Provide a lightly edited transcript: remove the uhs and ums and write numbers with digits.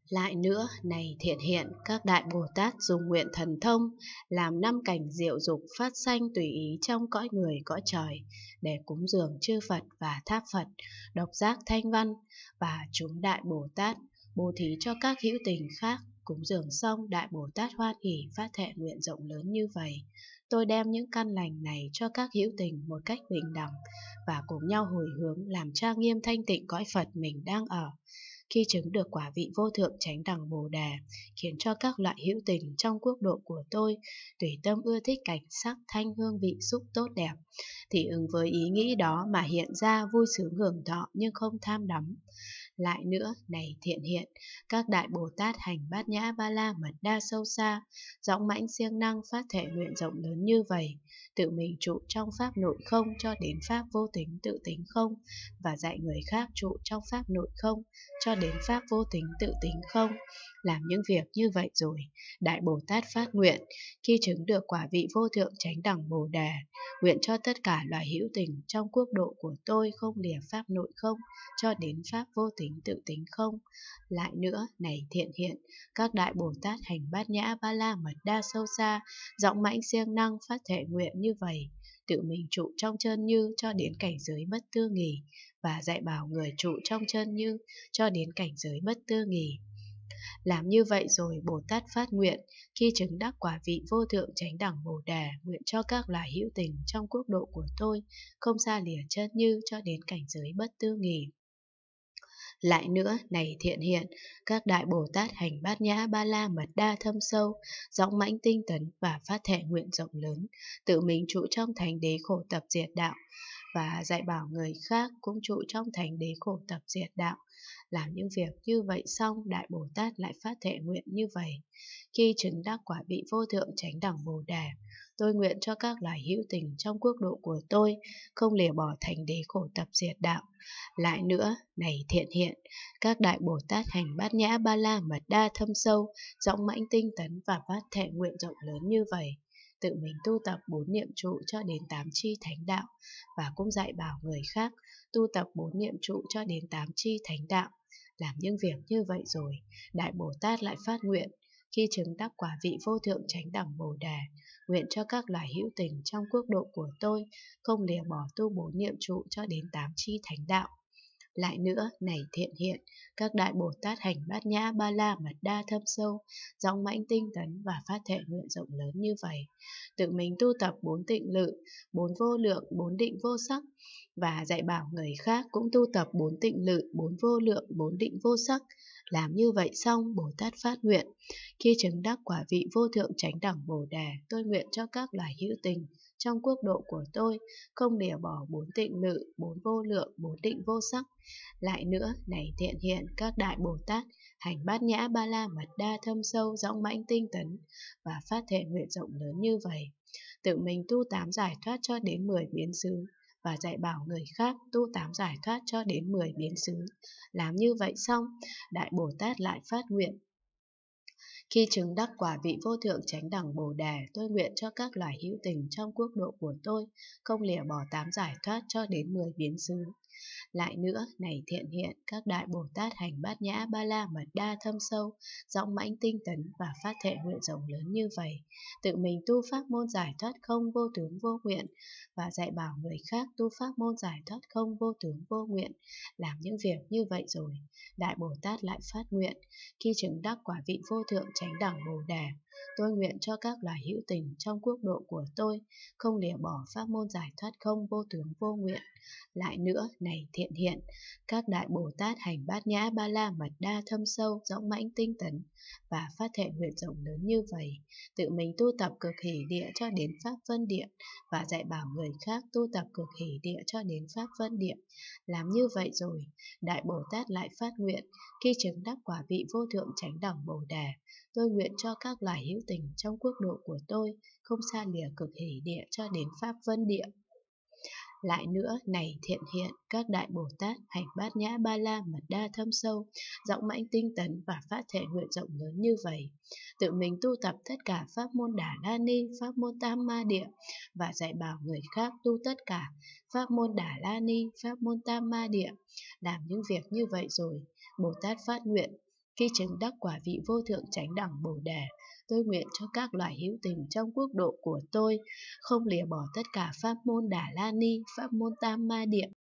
Lại nữa, này thiện hiện, các đại Bồ Tát dùng nguyện thần thông, làm năm cảnh diệu dục phát sanh tùy ý trong cõi người cõi trời, để cúng dường chư Phật và tháp Phật, độc giác thanh văn, và chúng đại Bồ Tát, bố thí cho các hữu tình khác. Cúng dường xong, đại Bồ Tát hoan hỉ phát thệ nguyện rộng lớn như vậy. Tôi đem những căn lành này cho các hữu tình một cách bình đẳng, và cùng nhau hồi hướng làm trang nghiêm thanh tịnh cõi Phật mình đang ở. Khi chứng được quả vị vô thượng chánh đẳng Bồ Đề, khiến cho các loại hữu tình trong quốc độ của tôi tùy tâm ưa thích cảnh sắc thanh hương vị xúc tốt đẹp, thì ứng với ý nghĩ đó mà hiện ra vui sướng hưởng thọ nhưng không tham đắm. Lại nữa, này thiện hiện, các đại Bồ Tát hành bát nhã ba la mật đa sâu xa, dõng mãnh siêng năng phát thệ nguyện rộng lớn như vậy, tự mình trụ trong pháp nội không cho đến pháp vô tính tự tính không, và dạy người khác trụ trong pháp nội không cho đến pháp vô tính tự tính không. Làm những việc như vậy rồi, đại Bồ Tát phát nguyện, khi chứng được quả vị vô thượng chánh đẳng Bồ Đề, nguyện cho tất cả loài hữu tình trong quốc độ của tôi không lìa pháp nội không cho đến pháp vô tính tự tính không. Lại nữa, này thiện hiện, các đại Bồ Tát hành bát nhã ba la mật đa sâu xa, dõng mãnh siêng năng phát thệ nguyện như vậy, tự mình trụ trong chân như cho đến cảnh giới bất tư nghì, và dạy bảo người trụ trong chân như cho đến cảnh giới bất tư nghì. Làm như vậy rồi, Bồ Tát phát nguyện, khi chứng đắc quả vị vô thượng chánh đẳng Bồ Đề, nguyện cho các loài hữu tình trong quốc độ của tôi không xa lìa chân như cho đến cảnh giới bất tư nghì. Lại nữa, này thiện hiện, các đại Bồ Tát hành bát nhã ba la mật đa thâm sâu, dõng mãnh tinh tấn và phát thệ nguyện rộng lớn, tự mình trụ trong thành đế khổ tập diệt đạo, và dạy bảo người khác cũng trụ trong thành đế khổ tập diệt đạo. Làm những việc như vậy xong, đại Bồ Tát lại phát thệ nguyện như vậy. Khi chứng đắc quả vị vô thượng chánh đẳng Bồ Đề, tôi nguyện cho các loài hữu tình trong quốc độ của tôi không lìa bỏ thành đế khổ tập diệt đạo. Lại nữa, này thiện hiện, các đại Bồ Tát hành bát nhã ba la mật đa thâm sâu, dõng mãnh tinh tấn và phát thệ nguyện rộng lớn như vậy, tự mình tu tập 4 niệm trụ cho đến 8 chi thánh đạo, và cũng dạy bảo người khác tu tập 4 niệm trụ cho đến 8 chi thánh đạo. Làm những việc như vậy rồi, đại Bồ Tát lại phát nguyện, khi chứng đắc quả vị vô thượng chánh đẳng Bồ Đề, nguyện cho các loài hữu tình trong quốc độ của tôi không lìa bỏ tu 4 niệm trụ cho đến 8 chi thánh đạo. Lại nữa, này thiện hiện, các đại Bồ Tát hành bát nhã ba la mật đa thâm sâu, dõng mãnh tinh tấn và phát thệ nguyện rộng lớn như vậy, tự mình tu tập 4 tịnh lự, 4 vô lượng, 4 định vô sắc, và dạy bảo người khác cũng tu tập 4 tịnh lự, 4 vô lượng, 4 định vô sắc. Làm như vậy xong, Bồ Tát phát nguyện, khi chứng đắc quả vị vô thượng chánh đẳng Bồ Đề, tôi nguyện cho các loài hữu tình trong quốc độ của tôi không lìa bỏ 4 tịnh lự, 4 vô lượng, 4 định vô sắc. Lại nữa, này thiện hiện, các đại Bồ Tát hành bát nhã ba la mật đa thâm sâu, dõng mãnh tinh tấn và phát thệ nguyện rộng lớn như vậy, tự mình tu 8 giải thoát cho đến 10 biến xứ, và dạy bảo người khác tu 8 giải thoát cho đến 10 biến xứ. Làm như vậy xong, đại Bồ Tát lại phát nguyện, khi chứng đắc quả vị vô thượng chánh đẳng Bồ Đề, tôi nguyện cho các loài hữu tình trong quốc độ của tôi không lìa bỏ 8 giải thoát cho đến 10 biến xứ. Lại nữa, này thiện hiện, các đại Bồ Tát hành bát nhã ba la mật đa thâm sâu, dõng mãnh tinh tấn và phát thệ nguyện rộng lớn như vậy, tự mình tu pháp môn giải thoát không vô tướng vô nguyện, và dạy bảo người khác tu pháp môn giải thoát không vô tướng vô nguyện. Làm những việc như vậy rồi, đại Bồ Tát lại phát nguyện, khi chứng đắc quả vị vô thượng chánh đẳng Bồ Đề, tôi nguyện cho các loài hữu tình trong quốc độ của tôi không lìa bỏ pháp môn giải thoát không vô tướng vô nguyện. Lại nữa, này thiện hiện, các đại Bồ Tát hành bát nhã ba la mật đa thâm sâu, dõng mãnh tinh tấn và phát thệ nguyện rộng lớn như vậy, tự mình tu tập cực hỷ địa cho đến pháp vân địa, và dạy bảo người khác tu tập cực hỷ địa cho đến pháp vân địa. Làm như vậy rồi, đại Bồ Tát lại phát nguyện, khi chứng đắc quả vị vô thượng chánh đẳng Bồ Đề, tôi nguyện cho các loài hữu tình trong quốc độ của tôi không xa lìa cực hỷ địa cho đến pháp vân địa. Lại nữa, này thiện hiện, các đại Bồ Tát hành bát nhã ba la mật đa thâm sâu, dõng mãnh tinh tấn và phát thệ nguyện rộng lớn như vậy, tự mình tu tập tất cả pháp môn Đà La Ni, pháp môn Tam Ma Địa, và dạy bảo người khác tu tất cả pháp môn Đà La Ni, pháp môn Tam Ma Địa. Làm những việc như vậy rồi, Bồ Tát phát nguyện, Khi chứng đắc quả vị vô thượng chánh đẳng Bồ Đề, tôi nguyện cho các loài hữu tình trong quốc độ của tôi không lìa bỏ tất cả pháp môn Đà La Ni, pháp môn Tam Ma Địa,